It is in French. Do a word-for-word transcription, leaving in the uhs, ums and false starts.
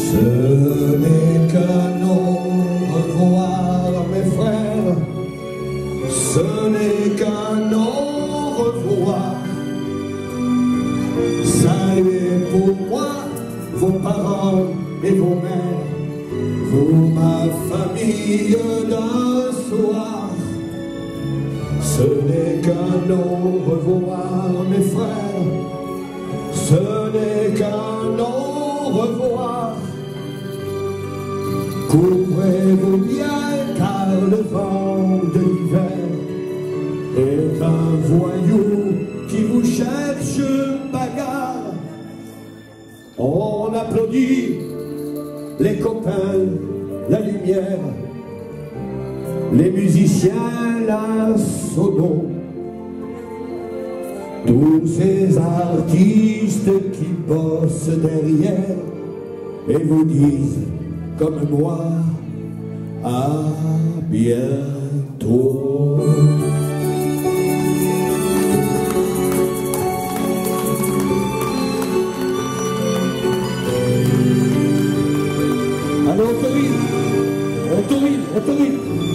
Ce n'est qu'un au revoir, mes frères. Ce n'est qu'un au revoir. Ça y est pour moi, vos parents et vos mères, vous, ma famille d'un soir. Ce n'est qu'un au revoir, mes frères. Ce n'est qu'un au revoir. Couvrez-vous bien, car le vent de l'hiver est un voyou qui vous cherche bagarre. On applaudit les copains, la lumière, les musiciens, la sono, tous ces artistes qui bossent derrière et vous disent comme moi à bientôt. Allez, on torille, on torille, on torille.